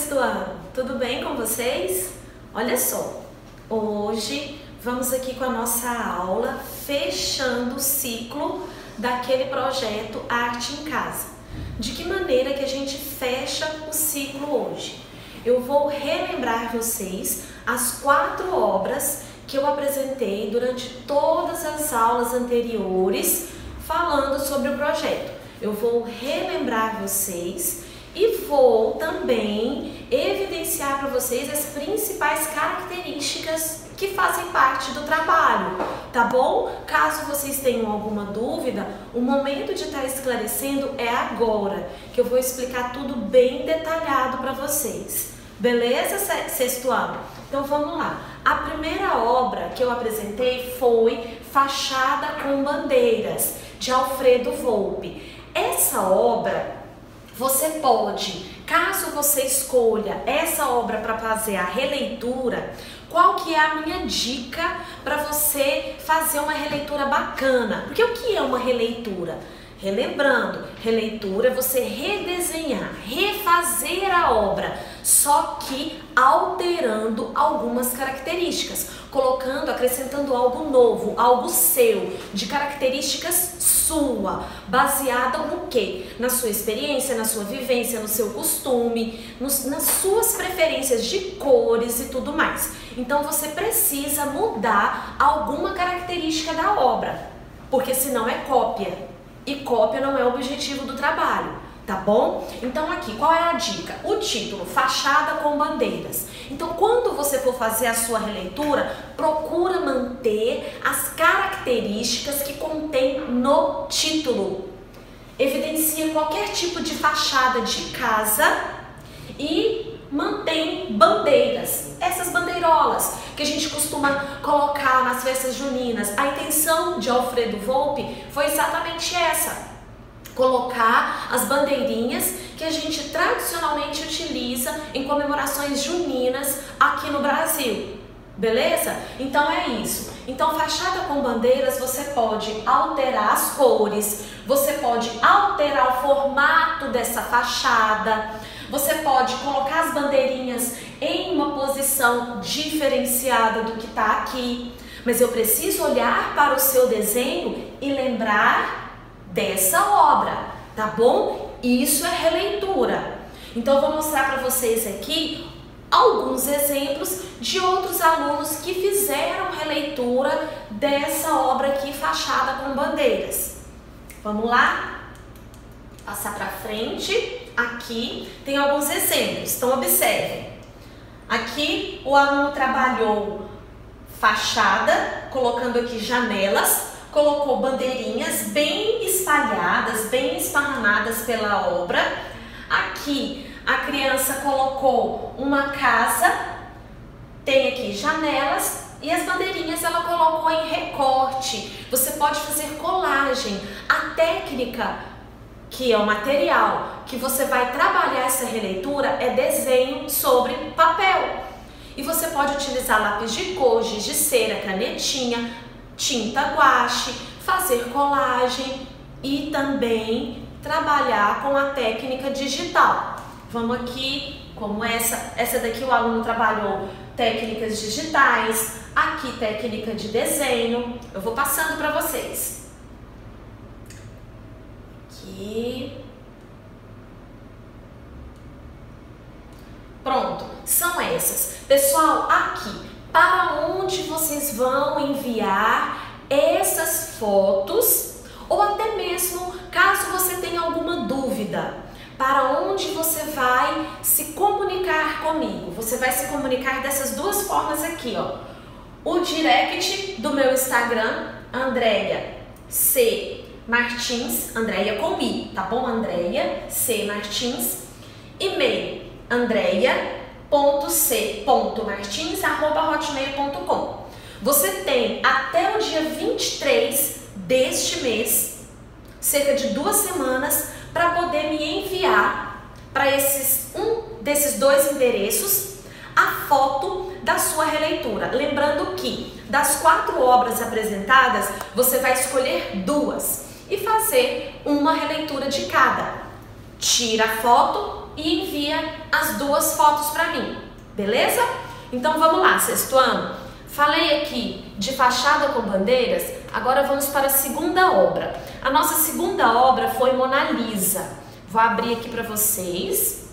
sexto ano, tudo bem com vocês? Olha só, hoje vamos aqui com a nossa aula fechando o ciclo daquele projeto Arte em Casa. De que maneira que a gente fecha o ciclo hoje? Eu vou relembrar vocês as 4 obras que eu apresentei durante todas as aulas anteriores falando sobre o projeto. Eu vou relembrar vocês e vou também evidenciar para vocês as principais características que fazem parte do trabalho, tá bom? Caso vocês tenham alguma dúvida, o momento de estar esclarecendo é agora, que eu vou explicar tudo bem detalhado para vocês. Beleza, sexto ano? Então vamos lá. A primeira obra que eu apresentei foi Fachada com Bandeiras, de Alfredo Volpi. Essa obra, você pode, caso você escolha essa obra para fazer a releitura, qual que é a minha dica para você fazer uma releitura bacana? Porque o que é uma releitura? Relembrando, releitura é você redesenhar, refazer a obra, só que alterando algumas características, colocando, acrescentando algo novo, algo seu, de características sua, baseada no quê? Na sua experiência, na sua vivência, no seu costume, nas suas preferências de cores e tudo mais. Então você precisa mudar alguma característica da obra, porque senão é cópia. E cópia não é o objetivo do trabalho, tá bom? Então aqui, qual é a dica? O título, Fachada com Bandeiras. Então quando você for fazer a sua releitura, procura manter as características que contém no título. Evidencia qualquer tipo de fachada de casa e mantém bandeiras, essas bandeirolas que a gente costuma colocar nas festas juninas. A intenção de Alfredo Volpi foi exatamente essa: colocar as bandeirinhas que a gente tradicionalmente utiliza em comemorações juninas aqui no Brasil. Beleza? Então é isso. Então, fachada com bandeiras, você pode alterar as cores, você pode alterar o formato dessa fachada, você pode colocar as bandeirinhas em uma posição diferenciada do que está aqui. Mas eu preciso olhar para o seu desenho e lembrar dessa obra, tá bom? Isso é releitura. Então, eu vou mostrar para vocês aqui alguns exemplos de outros alunos que fizeram releitura dessa obra aqui, Fachada com Bandeiras. Vamos lá? Passar para frente. Aqui tem alguns exemplos, então observem. Aqui o aluno trabalhou fachada, colocando aqui janelas, colocou bandeirinhas bem espalhadas, bem esparramadas pela obra. Aqui a criança colocou uma casa, tem aqui janelas e as bandeirinhas ela colocou em recorte. Você pode fazer colagem. A técnica, que é o material que você vai trabalhar essa releitura, é desenho sobre papel. E você pode utilizar lápis de cor, giz de cera, canetinha, tinta guache, fazer colagem e também trabalhar com a técnica digital. Vamos aqui, como essa daqui o aluno trabalhou técnicas digitais, aqui técnica de desenho. Eu vou passando para vocês. Aqui. Pronto, são essas. Pessoal, aqui, para onde vocês vão enviar essas fotos, ou até mesmo, caso você tenha alguma dúvida, para onde você vai se comunicar comigo? Você vai se comunicar dessas duas formas aqui, ó. O direct do meu Instagram, Andréia C. Martins, Andréia com I, tá bom? Andréia C. Martins. E-mail, andreia.c.martins@hotmail.com. Você tem até o dia 23 deste mês, cerca de 2 semanas, para poder me enviar para um desses 2 endereços a foto da sua releitura. Lembrando que das 4 obras apresentadas, você vai escolher 2 e fazer uma releitura de cada. Tira a foto, e envia as 2 fotos para mim, beleza? Então vamos lá, sexto ano. Falei aqui de fachada com bandeiras, agora vamos para a segunda obra. A nossa segunda obra foi Mona Lisa. Vou abrir aqui para vocês.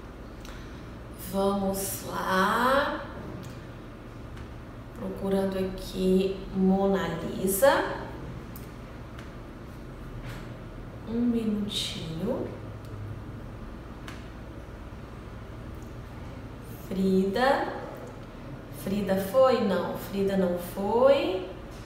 Vamos lá. Procurando aqui Mona Lisa. Um minutinho. Frida foi? Não, Frida não foi.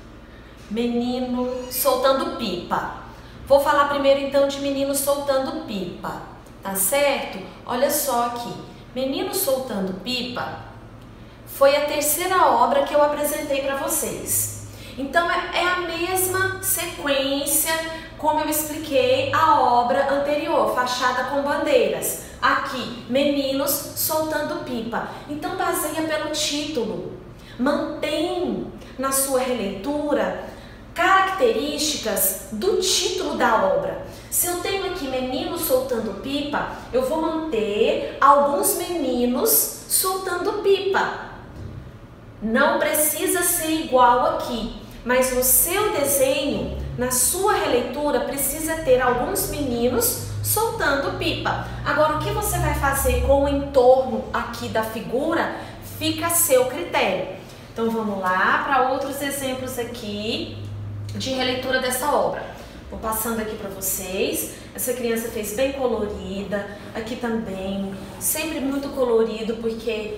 Menino soltando pipa. Vou falar primeiro então de menino soltando pipa, tá certo? Olha só aqui, menino soltando pipa foi a terceira obra que eu apresentei para vocês. Então é a mesma sequência como eu expliquei a obra anterior, fachada com bandeiras. Aqui, meninos soltando pipa. Então baseia pelo título. Mantém na sua releitura características do título da obra. Se eu tenho aqui meninos soltando pipa, eu vou manter alguns meninos soltando pipa. Não precisa ser igual aqui, mas no seu desenho, na sua releitura, precisa ter alguns meninos soltando pipa. Agora, o que você vai fazer com o entorno aqui da figura, fica a seu critério. Então, vamos lá para outros exemplos aqui de releitura dessa obra. Vou passando aqui para vocês. Essa criança fez bem colorida, aqui também, sempre muito colorido, porque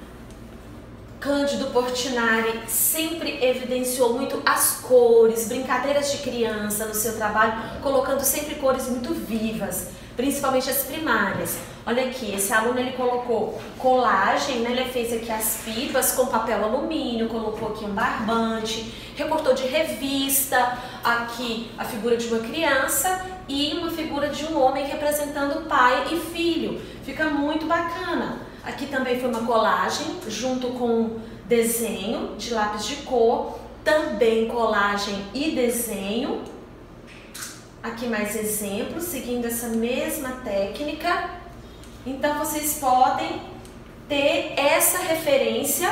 Cândido Portinari sempre evidenciou muito as cores, brincadeiras de criança no seu trabalho, colocando sempre cores muito vivas, principalmente as primárias. Olha aqui, esse aluno ele colocou colagem, né? Ele fez aqui as pipas com papel alumínio, colocou aqui um barbante, recortou de revista, aqui a figura de uma criança e uma figura de um homem representando pai e filho. Fica muito bacana. Aqui também foi uma colagem junto com desenho de lápis de cor, também colagem e desenho. Aqui mais exemplos, seguindo essa mesma técnica. Então vocês podem ter essa referência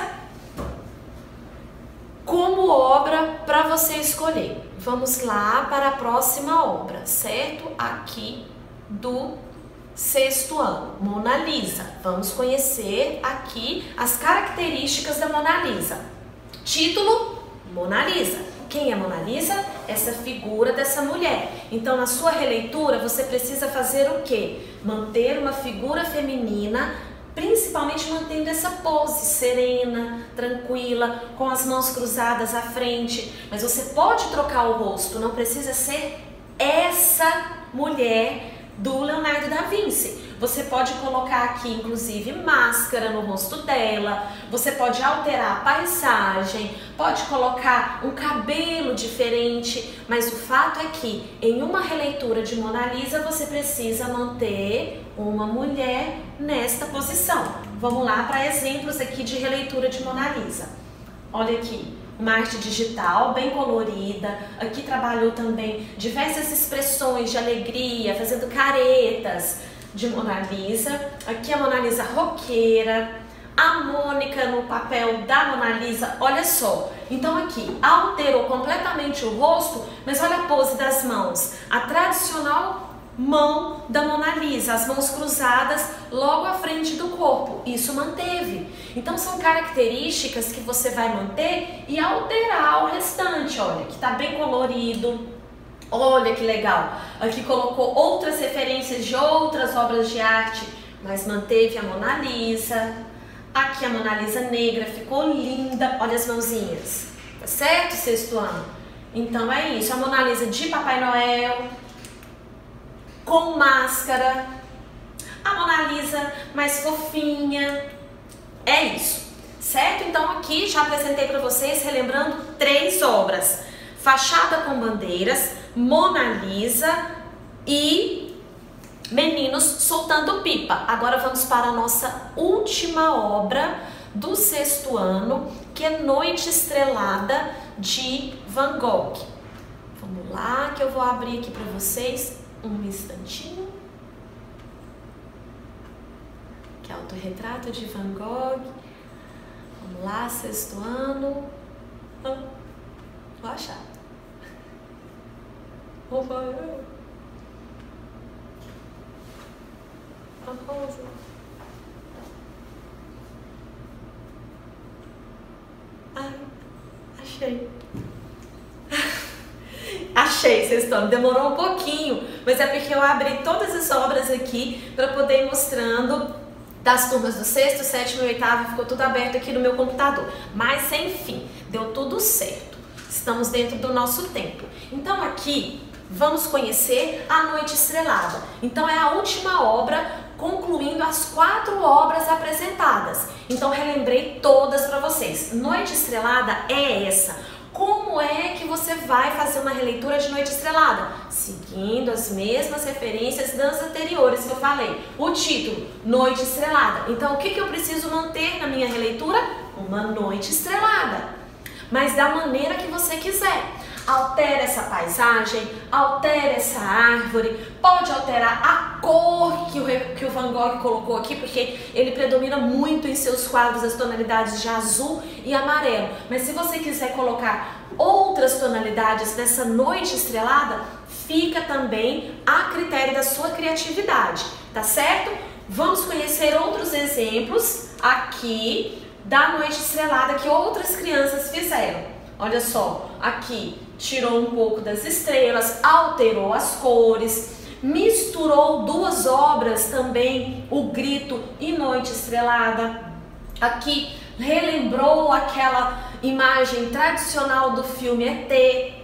como obra para você escolher. Vamos lá para a próxima obra, certo? Aqui do sexto ano, Mona Lisa. Vamos conhecer aqui as características da Mona Lisa. Título: Mona Lisa. Quem é Mona Lisa? Essa figura dessa mulher. Então, na sua releitura, você precisa fazer o quê? Manter uma figura feminina, principalmente mantendo essa pose serena, tranquila, com as mãos cruzadas à frente. Mas você pode trocar o rosto, não precisa ser essa mulher do Leonardo da Vinci. Você pode colocar aqui, inclusive, máscara no rosto dela, você pode alterar a paisagem, pode colocar um cabelo diferente, mas o fato é que em uma releitura de Mona Lisa você precisa manter uma mulher nesta posição. Vamos lá para exemplos aqui de releitura de Mona Lisa. Olha aqui. Uma arte digital bem colorida, aqui trabalhou também diversas expressões de alegria, fazendo caretas de Mona Lisa. Aqui a Mona Lisa roqueira, a Mônica no papel da Mona Lisa, olha só. Então aqui alterou completamente o rosto, mas olha a pose das mãos, a tradicional mão da Mona Lisa, as mãos cruzadas logo à frente do corpo, isso manteve. Então são características que você vai manter e alterar o restante. Olha, que tá bem colorido, olha que legal, aqui colocou outras referências de outras obras de arte, mas manteve a Mona Lisa. Aqui a Mona Lisa negra, ficou linda, olha as mãozinhas, tá certo, sexto ano? Então é isso, a Mona Lisa de Papai Noel, com máscara, a Mona Lisa mais fofinha, é isso, certo? Então aqui já apresentei para vocês, relembrando, 3 obras: Fachada com Bandeiras, Mona Lisa e Meninos Soltando Pipa. Agora vamos para a nossa última obra do sexto ano, que é Noite Estrelada, de Van Gogh. Vamos lá, que eu vou abrir aqui para vocês. Um instantinho. Autorretrato de Van Gogh. Vamos lá, sexto ano. Vou achar. Rafael. A rosa. Ai, achei. Achei, sexto ano. Demorou um pouquinho, mas é porque eu abri todas as obras aqui para poder ir mostrando das turmas do sexto, sétimo e oitavo, ficou tudo aberto aqui no meu computador. Mas, enfim, deu tudo certo. Estamos dentro do nosso tempo. Então, aqui, vamos conhecer a Noite Estrelada. Então, é a última obra, concluindo as 4 obras apresentadas. Então, relembrei todas para vocês. Noite Estrelada é essa. Como é que você vai fazer uma releitura de Noite Estrelada? Seguindo as mesmas referências das anteriores que eu falei. O título, Noite Estrelada. Então, o que eu preciso manter na minha releitura? Uma noite estrelada. Mas da maneira que você quiser. Altera essa paisagem, altera essa árvore, pode alterar a cor que o Van Gogh colocou aqui, porque ele predomina muito em seus quadros as tonalidades de azul e amarelo. Mas se você quiser colocar outras tonalidades nessa noite estrelada, fica também a critério da sua criatividade, tá certo? Vamos conhecer outros exemplos aqui da noite estrelada que outras crianças fizeram. Olha só, aqui tirou um pouco das estrelas, alterou as cores, misturou 2 obras também, O Grito e Noite Estrelada. Aqui relembrou aquela imagem tradicional do filme ET.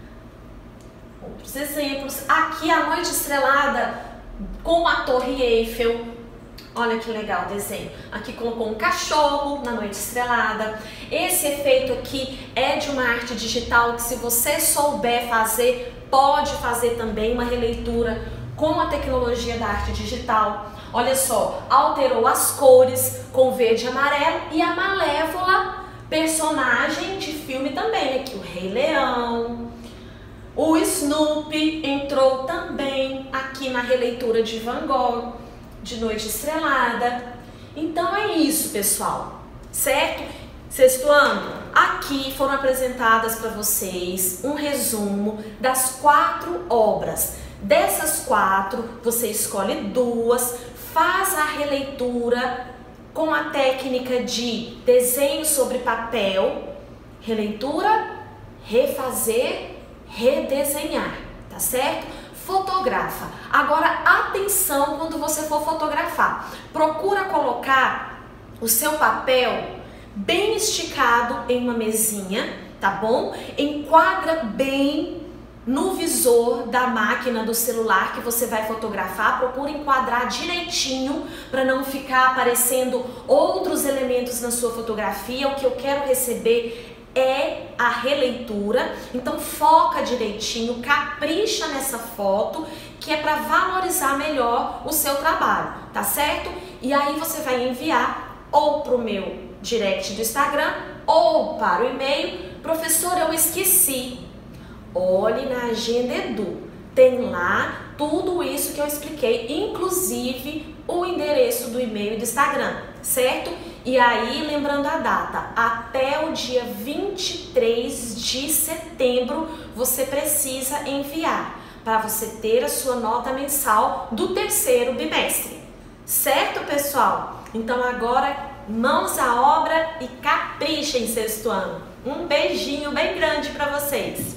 Outros exemplos, aqui a Noite Estrelada com a Torre Eiffel. Olha que legal o desenho. Aqui colocou um cachorro na Noite Estrelada. Esse efeito aqui é de uma arte digital que, se você souber fazer, pode fazer também uma releitura com a tecnologia da arte digital. Olha só, alterou as cores com verde e amarelo e a Malévola, personagem de filme também. Aqui o Rei Leão. O Snoopy entrou também aqui na releitura de Van Gogh, de Noite Estrelada. Então é isso, pessoal, certo? Sexto ano, aqui foram apresentadas para vocês um resumo das 4 obras. Dessas 4, você escolhe 2, faz a releitura com a técnica de desenho sobre papel, releitura, refazer, redesenhar, tá certo? Fotografa. Agora, atenção quando você for fotografar. Procura colocar o seu papel bem esticado em uma mesinha, tá bom? Enquadra bem no visor da máquina do celular que você vai fotografar. Procura enquadrar direitinho para não ficar aparecendo outros elementos na sua fotografia. O que eu quero receber é a releitura, então foca direitinho, capricha nessa foto, que é para valorizar melhor o seu trabalho, tá certo? E aí você vai enviar ou para o meu direct do Instagram ou para o e-mail. Professor, eu esqueci. Olhe na Agenda Edu, tem lá tudo isso que eu expliquei, inclusive o endereço do e-mail e do Instagram, certo? E aí, lembrando a data, até o dia 23 de setembro você precisa enviar para você ter a sua nota mensal do 3º bimestre. Certo, pessoal? Então agora, mãos à obra e caprichem, sexto ano. Um beijinho bem grande para vocês!